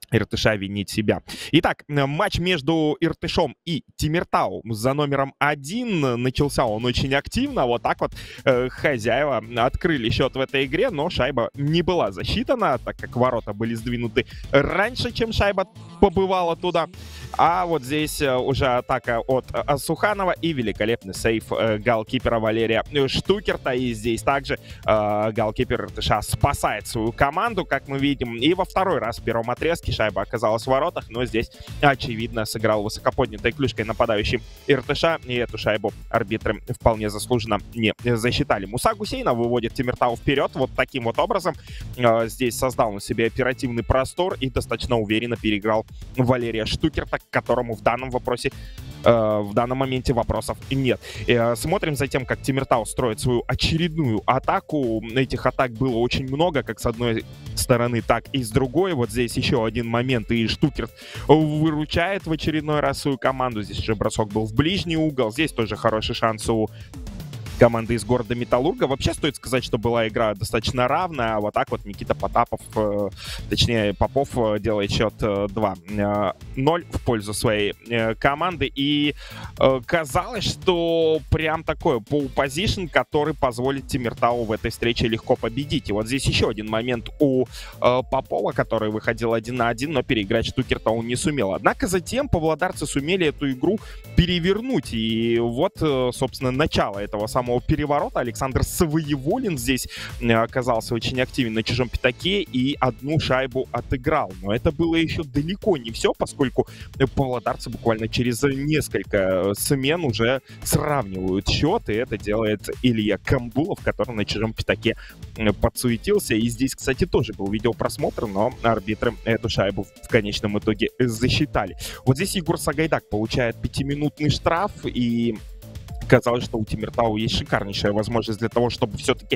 Иртыша винить себя. Итак, матч между Иртышом и Тимиртау за номером 1 начался он очень активно. Вот так вот хозяева открыли счет в этой игре, но шайба не была засчитана, так как ворота были сдвинуты раньше, чем шайба побывала туда. А вот здесь уже атака от Суханова и великолепный сейв голкипера Валерия Штукерта. И здесь также голкипер Иртыша спасает свою команду, как мы видим. И во второй раз в первом отрезке шайба оказалась в воротах, но здесь, очевидно, сыграл высокоподнятой клюшкой нападающий Иртыша, и эту шайбу арбитры вполне заслуженно не засчитали. Муса Гусейнов выводит Тимиртау вперед вот таким вот образом. Здесь создал на себе оперативный простор и достаточно уверенно переиграл Валерия Штукерта, к которому в данном вопросе в данном моменте вопросов нет. Смотрим за тем, как Тимиртау строит свою очередную атаку. Этих атак было очень много, как с одной стороны, так и с другой. Вот здесь еще один момент, и Штукерт выручает в очередной раз свою команду. Здесь же бросок был в ближний угол. Здесь тоже хороший шанс у команды из города Металлурга. Вообще стоит сказать, что была игра достаточно равная. Вот так вот Никита Потапов, точнее Попов, делает счет 2-0 в пользу своей команды. И казалось, что прям такой pole position, который позволит Тимиртау в этой встрече легко победить. И вот здесь еще один момент у Попова, который выходил 1 на 1, но переиграть Штукерта он не сумел. Однако затем павлодарцы сумели эту игру перевернуть. И вот, собственно, начало этого самого переворота. Александр Своеволин здесь оказался очень активен на чужом пятаке и одну шайбу отыграл. Но это было еще далеко не все, поскольку павлодарцы буквально через несколько смен уже сравнивают счет, и это делает Илья Камбулов, который на чужом пятаке подсуетился. И здесь, кстати, тоже был видеопросмотр, но арбитры эту шайбу в конечном итоге засчитали. Вот здесь Егор Сагайдак получает 5-минутный штраф, и казалось, что у Тимиртау есть шикарнейшая возможность для того, чтобы все-таки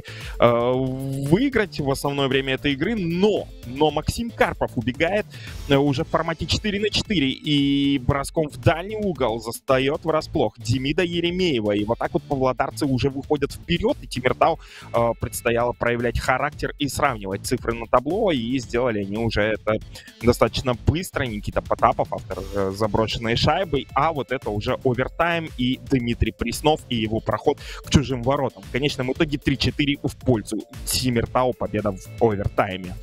выиграть в основное время этой игры, но Максим Карпов убегает уже в формате 4 на 4 и броском в дальний угол застает врасплох Демида Еремеева. И вот так вот павлодарцы уже выходят вперед, и Тимиртау предстояло проявлять характер и сравнивать цифры на табло, и сделали они уже это достаточно быстро. Никита Потапов, автор заброшенной шайбы, а вот это уже овертайм и Дмитрий Преснов и его проход к чужим воротам. В конечном итоге 3-4 в пользу Тимиртау, победа в овертайме.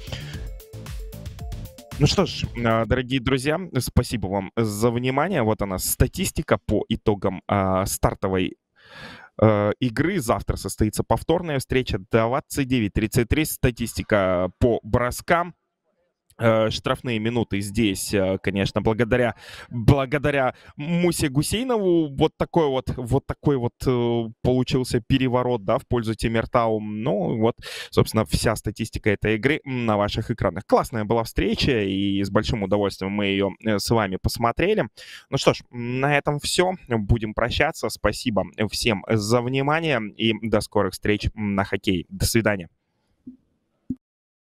Ну что ж, дорогие друзья, спасибо вам за внимание. Вот она, статистика по итогам стартовой игры. Завтра состоится повторная встреча. 29-33 статистика по броскам. Штрафные минуты здесь, конечно, благодаря Мусе Гусейнову вот такой вот получился переворот, да, в пользу Тимиртау. Ну, вот, собственно, вся статистика этой игры на ваших экранах. Классная была встреча, и с большим удовольствием мы ее с вами посмотрели. Ну что ж, на этом все. Будем прощаться. Спасибо всем за внимание и до скорых встреч на хоккей. До свидания.